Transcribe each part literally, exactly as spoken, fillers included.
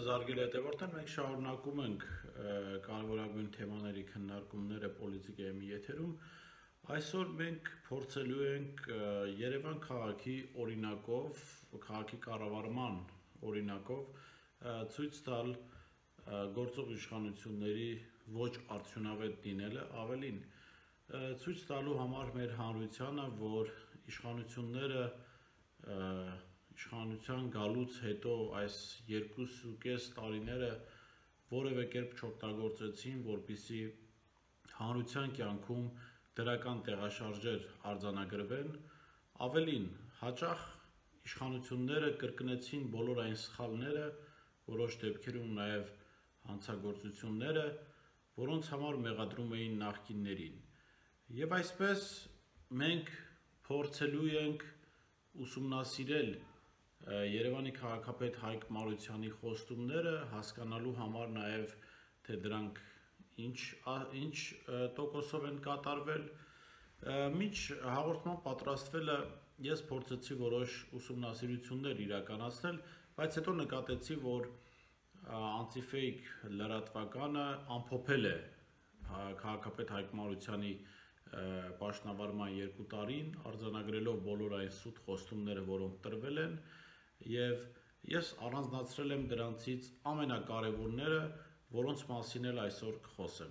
զարգելի հետևորդներ, մենք շարունակում ենք կարևորագույն թեմաների քննարկումները պոլիտիկայի եթերում։ Այսօր մենք փորձելու ենք Երևան քաղաքի օրինակով, քաղաքի կառավարման օրինակով ցույց տալ գործող իշխանությունների ոչ արդյունավետ լինելը, ավելին ցույց տալու համար մեր հանրությանը, որ իշխանությունները իշխանության գալուց հետո այս երկուսուկես տարիները որևէ կերպ չօգտագործեցին, որպեսզի հանրության կյանքում դրական տեղաշարժեր արձանագրվեն, ավելին հաճախ իշխանությունները կրկնեցին բոլոր այն սխալները, որոշ դեպքերում նաև հանցագործությունները, որոնց համար մեղադրում էին նախկիններին։ Եվ այսպես մենք փորձելու ենք ուսումնասիրել Երևանի քաղաքապետ Հայկ Մարությանի խոստումները, հասկանալու համար նաև թե դրանք ինչ ինչ տոկոսով են կատարվել։ Մինչ հաղորդման պատրաստվելը ես փորձեցի որոշ ուսումնասիրություններ իրականացնել, բայց հետո նկատեցի, որ Anti-Fake լրատվականը ամփոփել է քաղաքապետ Հայկ Մարությանի պաշտոնավարման երկու տարին, արձանագրելով բոլոր այն սուտ խոստումները, որոնք տրվել են, եւ ես առանձնացրել եմ դրանցից ամենակարևորները, որոնց մասին էլ այսօր կխոսեմ։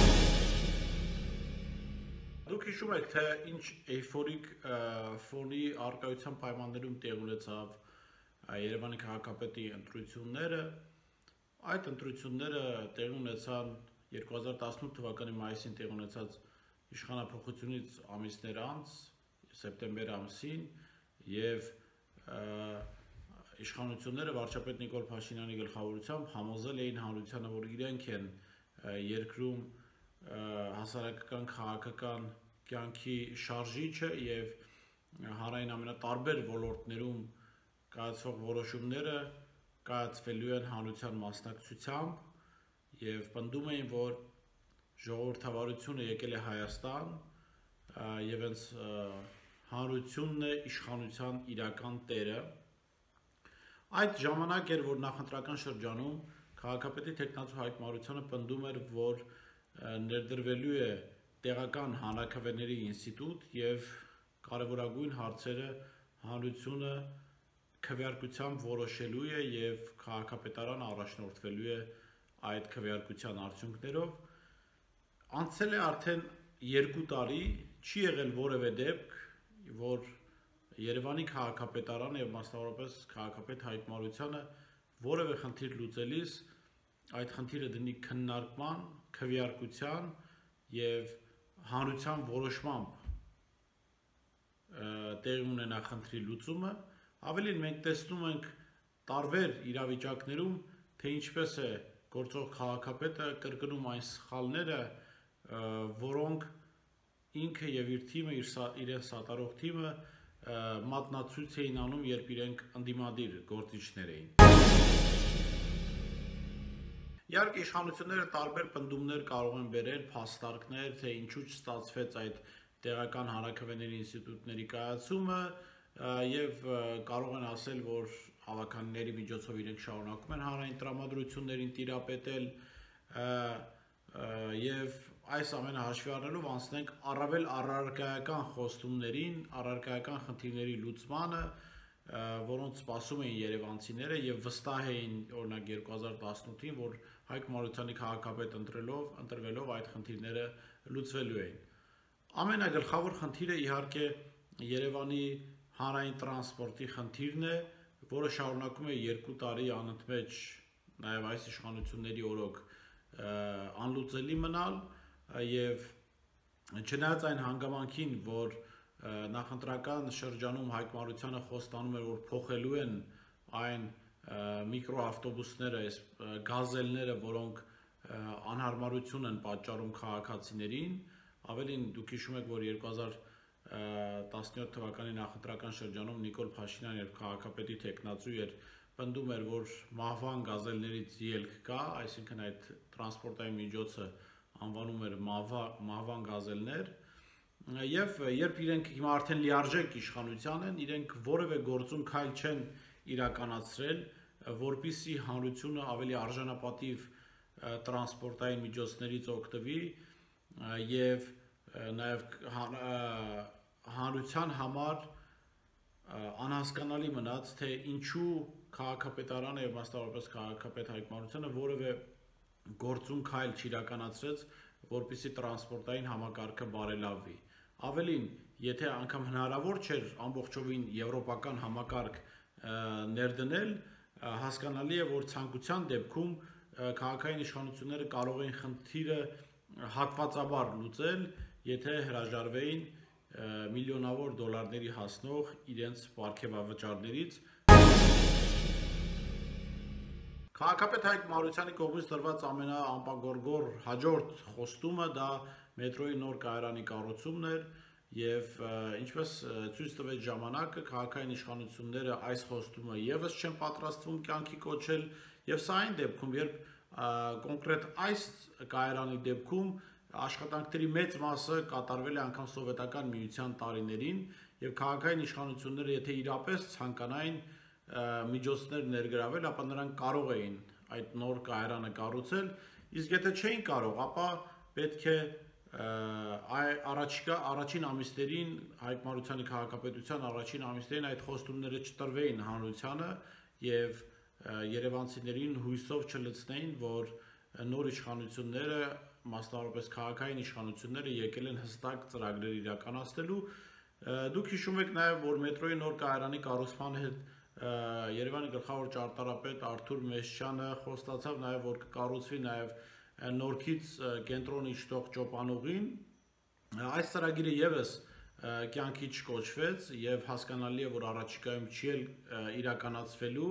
Դուք հիշում եք, թե ինչ էյֆորիկ ֆոնի առկայության պայմաններում տեղ ունեցավ Երևանի քաղաքապետի ընտրությունները։ Այդ ընտրությունները տեղ ունեցան երկու հազար տասնութ թվականի մայիսին տեղ ունեցած իշխանափոխությունից ամիսներ անց, սեպտեմբեր ամսին, եւ իշխանությունները վարչապետ Նիկոլ Փաշինյանի գլխավորությամբ համոզել էին հանրությանը, որ իրենք են երկրում հասարակական քաղաքական կյանքի շարժիչը եւ հանրային ամենատարբեր ոլորտներում կայացվող որոշումները կայացվելու են հանրության մասնակցությամբ եւ պնդում էին, որ ժողովրդավարությունը եկել է Հայաստան եւ հենց հանրությունն է իշխանության իրական տերը։ Այդ ժամանակ էր, որ նախընտրական շրջանում քաղաքապետի թեկնածու Հայկ Մարությանը պնդում էր, որ ներդրվելու է տեղական հանրաքվեների ինստիտուտ եւ կարևորագույն հարցերը հանրությունը քվեարկությամբ որոշելու է եւ քաղաքապետարանը առաջնորդվելու է այդ քվեարկության արդյունքներով։ Անցել է արդեն երկու տարի, չի եղել որևէ դեպք, որ Երևանի քաղաքապետարանը եւ մասնավորապես քաղաքապետ Հայկ Մարությանը որևէ խնդիր լուծելիս այդ խնդիրը դնի քննարկման, քվեարկության եւ հանրության որոշմամբ տեղի ունենա խնդրի լուծումը, ավելին մենք տեսնում ենք տարբեր իրավիճակներում, թե ինչպես է գործող քաղաքապետը կրկնում այն սխալները, որոնք ինքը եւ իր թիմը, իրեն սատարող թիմը մատնացույց էին անում, երբ իրենք ընդդիմադիր գործիչներ էին։ Իհարկե իշխանությունները տարբեր պնդումներ կարող են բերել, փաստարկներ, թե ինչու չստացվեց այդ տեղական հանրաքվեների ինստիտուտների կայացումը եւ կարող են ասել, որ հավաքանիների միջոցով իրենք շարունակում են հանրային տրամադրություններին տիրապետել եւ այս ամենը հաշվի առնելով անցնենք առավել առարկայական խոստումներին, առարկայական խնդիրների լուծմանը, որոնց սպասում էին երևանցիները եւ վստահ էին օրինակ երկու հազար տասնութին, որ Հայկ Մարությանի քաղաքապետ ընտրելով, ընտրվելով այդ խնդիրները լուծվելու էին։ Ամենագլխավոր խնդիրը իհարկե Երևանի հանրային տրանսպորտի խնդիրն է, որը շարունակում է երկու տարի անընդմեջ նաեւ այս իշխանությունների օրոք անլուծելի մնալ եւ չնայած այն հանգամանքին, որ նախընտրական շրջանում Հայկ Մարությանը խոստանում էր, որ փոխելու են այն միկրոավտոբուսները, այս գազելները, որոնք անհարմարություն են պատճառում քաղաքացիներին, ավելին դուք հիշում եք, որ երկու հազար տասնյոթ թվականի նախընտրական շրջանում Նիկոլ Փաշինյանը երբ քաղաքապետի թեկնածու էր, պնդում էր, որ մահվան գազելներից ելք կա, այսինքն այդ տրանսպորտային միջոցը անվանում էր մահվան գազելներ, եւ երբ իրենք հիմա արդեն լիարժեք իշխանության են, իրենք որևէ գործում քայլ չեն իրականացրել որպեսզի հանրությունը ավելի արժանապատիվ տրանսպորտային միջոցներից օգտվի եւ նաեւ հանրության համար անհասկանալի մնաց, թե ինչու քաղաքապետարանը եւ մասնավորապես քաղաքապետ Հայկ Մարությանը որևէ գործուն քայլ չիրականացրեց, որպեսզի տրանսպորտային համակարգը բարելավվի։ Ավելին, եթե անգամ հնարավոր չէր ամբողջովին եվրոպական համակարգ ներդնել, հասկանալի է, որ ցանկության դեպքում քաղաքային իշխանությունները կարող էին խնդիրը հատվածաբար լուծել, եթե հրաժարվեին միլիոնավոր դոլարների հասնող իրենց պարգևավճարներից։ Քաղաքապետ Հայկ Մարությանի կողմից տրված ամենաանպագորգոր հաջորդ խոստումը դա մետրոյի նոր կայարանի կառուցումն էր եւ ինչպես ցույց տվեց ժամանակը, քաղաքային իշխանությունները այս խոստումը եւս չեն պատրաստվում կյանքի կոչել եւ սա այն դեպքում, երբ կոնկրետ այս կայարանի դեպքում աշխատանքների մեծ մասը կատարվել է անգամ սովետական միության տարիներին եւ քաղաքային իշխանությունները եթե իրապես ցանկանային միջոցներ ներգրավել, ապա նրանք կարող էին այդ նոր կայարանը կառուցել, իսկ եթե չէին կարող, ապա պետք է առաջիկա առաջին ամիսներին Հայկ Մարությանի քաղաքապետության առաջին ամիսներին այդ խոստումները չտրվեին հանրությանը եւ երևանցիներին հույսով չլցնեին, որ նոր իշխանությունները, մասնավորապես քաղաքային իշխանությունները եկել են հստակ ծրագրեր իրականացնելու։ Դուք հիշում եք նաեւ, որ մետրոյի նոր կայարանի կառուցման հետ Երևանի գլխավոր ճարտարապետ Արթուր Մեսչյանը խոստացավ նաև, որ կկառուցվի նաև Նորքից կենտրոն իշխող ճոպանուղին։ Այս ծրագիրը եւս կյանքի չկոչվեց եւ հասկանալի է, որ առաջիկայում չի էլ իրականացվելու։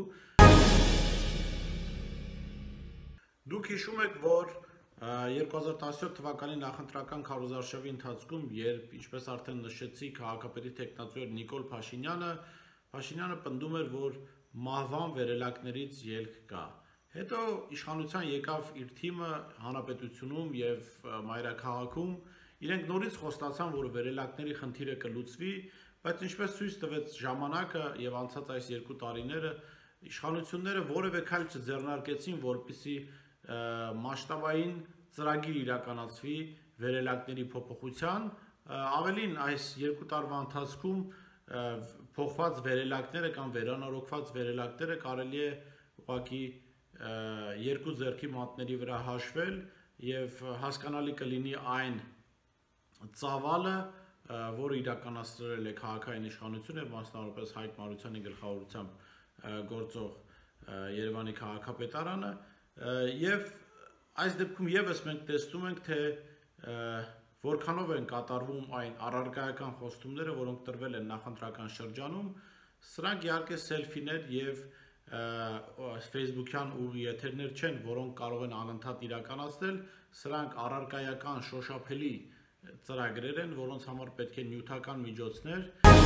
Դուք հիշում եք, որ երկու հազար տասնյոթ թվականի նախընտրական քարոզարշավի ընթացքում, երբ ինչպես արդեն նշեցի, քաղաքապետի թեկնածու էր Նիկոլ Փաշինյանը, Փաշինյանը պնդում էր, որ մահվան վերելակներից ելք կա։ Հետո իշխանության եկավ իր թիմը հանրապետությունում եւ մայրաքաղաքում, իրենք նորից խոստացան, որ վերելակների խնդիրը կլուծվի, բայց ինչպես ցույց տվեց ժամանակը եւ անցած այս երկու տարիները, իշխանությունները որևէ քայլ չձեռնարկեցին, որպեսզի մասշտաբային ծրագիր իրականացվի վերելակների փոփոխության, ավելին այս երկու տարվա ընթացքում փոխված վերելակները կամ վերանորոգված վերելակները կարելի է ուղղակի երկու ձեռքի մատների վրա հաշվել եւ հասկանալի կլինի այն ծավալը, որը իրականացրել է քաղաքային իշխանությունը, մասնավորապես Հայկ Մարությանի գլխավորությամբ գործող Երևանի քաղաքապետարանը, եւ այս դեպքում եւս մենք տեսնում ենք, թե որքանով են կատարվում այն առարկայական խոստումները, որոնք տրվել են նախընտրական շրջանում, սրանք իհարկե սելֆիներ եւ Facebook-յան ուղի եթերներ չեն, որոնք կարող են անընդհատ իրականացնել, սրանք առարկայական շոշափելի ծրագրեր են, որոնց համար պետք է նյութական միջոցներ։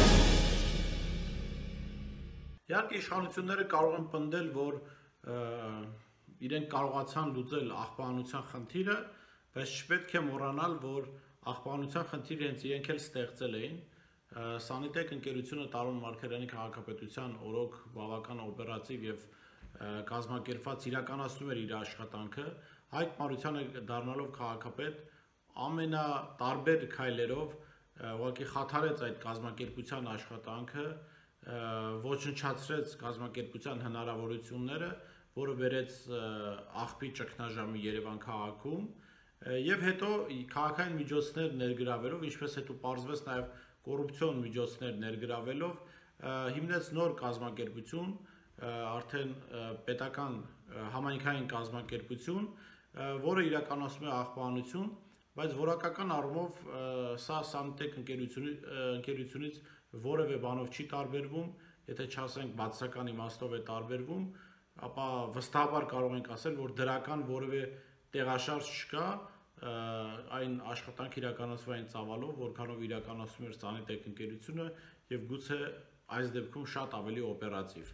Իհարկե իշխանությունները կարող են պնդել, որ իրենք կարողացան լուծել աղբանության խնդիրը, բայց չպետք է մոռանալ, որ աղբանության խնդիրը հենց իրենք էլ ստեղծել էին։ Սանիտեկ ընկերությունը Տարոն Մարգարյանի քաղաքապետության օրոք բավական օպերատիվ եւ կազմակերպված իրականացնում էր իր աշխատանքը։ Հայկ Մարությանը դառնալով քաղաքապետ ամենատարբեր քայլերով ուղղակի խաթարեց այդ կազմակերպության աշխատանքը, ոչնչացրեց կազմակերպության հնարավորությունները, որը բերեց աղբի ճգնաժամի Երևան քաղաքում եւ հետո քաղաքային միջոցներ ներգրավելով, ինչպես հետո պարզվեց նաեւ կոռուպցիոն միջոցներ ներգրավելով, հիմնեց նոր կազմակերպություն, արդեն պետական համայնքային կազմակերպություն, որը իրականացնում է աղբանություն, բայց որակական առումով սա Սանիտեկ ընկերությունից որևէ բանով չի տարբերվում, եթե չասենք բացասական իմաստով է տարբերվում, ապա վստահաբար կարող ենք ասել, որ դրական որևէ տեղաշարժ չկա այն աշխատանք իրականացվող այն ծավալով, որքանով իրականացնում էր Սանիտեկ ընկերությունը եւ գուցե այս դեպքում շատ ավելի օպերատիվ։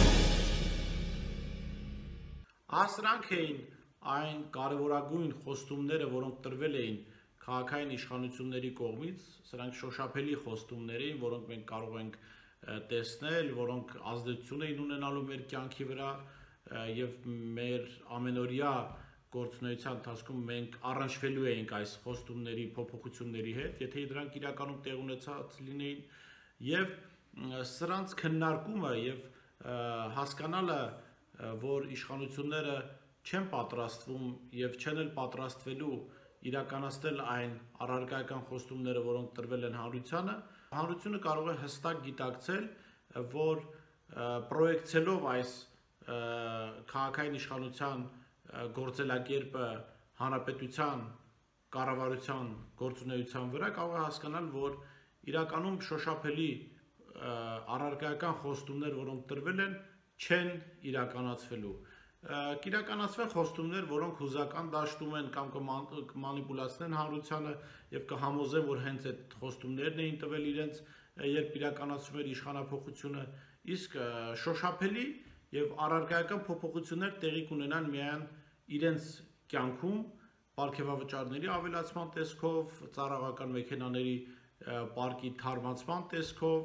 Ասրանք էին այն կարևորագույն խոստումները, որոնք տրվել էին քաղաքային իշխանությունների կողմից, սրանք շոշափելի խոստումներ էին, որոնք մենք կարող ենք տեսնել, որոնք ազդեցություն էին ունենալու մեր կյանքի վրա եւ մեր ամենօրյա գործունեության ընթացքում մենք առնչվելու էինք այս խոստումների փոփոխությունների հետ, եթե դրանք իրականում տեղ ունեցած լինեին եւ սրանց քննարկումը եւ հասկանալը, որ իշխանությունները չեն պատրաստվում եւ չեն էլ պատրաստվելու իրականացնել այն առարկայական խոստումները, որոնք տրվել են հանրությանը, հանրությունը կարող է հստակ գիտակցել, որ պրոյեկցելով այս քաղաքային իշխանության գործելակերպը հանրապետության կառավարության գործունեության վրա կարող է հասկանալ, որ իրականում շոշափելի առարկայական խոստումներ, որոնք տրվել են, չեն իրականացվելու։ Կիրականացվեն խոստումներ, որոնք հուզական դաշտում են կամ կմանիպուլացնեն հանրությանը եւ կհամոզեն, որ հենց այդ խոստումներն էին տվել իրենց, երբ իրականացվում էր իշխանափոխությունը, իսկ շոշափելի եւ առարկայական փոփոխություններ տեղի կունենան միայն իրենց կյանքում, պարգևավճարների ավելացման տեսքով, ծառայական մեքենաների պարկի թարմացման տեսքով,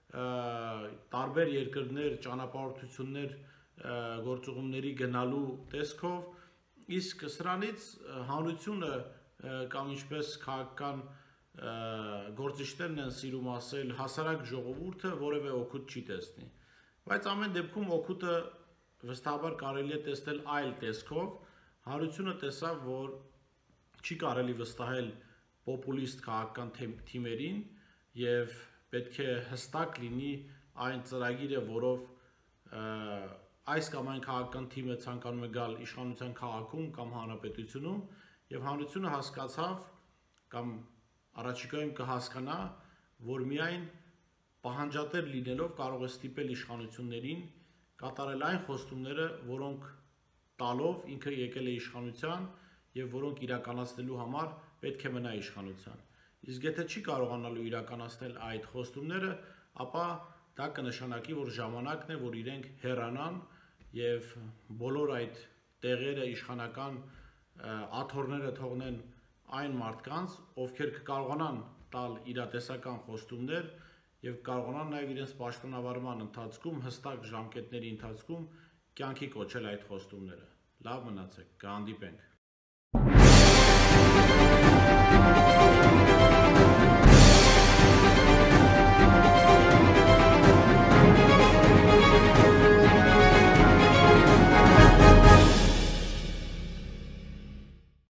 տարբեր երկրներ ճանապարհորդություններ գործուղումների գնալու տեսքով, իսկ սրանից հանրությունը կամ ինչպես քաղաքական գործիչներն են սիրում ասել, հասարակ ժողովուրդը որևէ օգուտ չի տեսնի, բայց ամեն դեպքում օգուտը վստահաբար կարելի է տեսնել այլ տեսքով, հանրությունը տեսավ, որ չի կարելի վստահել պոպուլիստ քաղաքական թիմերին եւ պետք է հստակ լինի այն ծրագիրը, որով այս կամ այն քաղաքական թիմը ցանկանում է գալ իշխանության քաղաքում կամ հանրապետությունում եւ հանրությունը հասկացավ կամ առաջիկայում կհասկանա, որ միայն պահանջատեր լինելով կարող է ստիպել իշխանություններին կատարել այն խոստումները, որոնք տալով ինքը եկել է իշխանության եւ որոնք իրականացնելու համար պետք է մնա իշխանության։ Իսկ եթե չի կարողանալու իրականացնել այդ խոստումները, ապա դա կնշանակի, որ ժամանակն է, որ իրենք հեռանան եւ բոլոր այդ տեղերը իշխանական աթոռները թողնեն այն մարդկանց, ովքեր կկարողանան տալ իրատեսական խոստումներ եւ կարողանան նաեւ իրենց պաշտոնավարման ընթացքում հստակ ժամկետների ընթացքում կյանքի կոչել այդ խոստումները։ Լավ մնացեք, կհանդիպենք։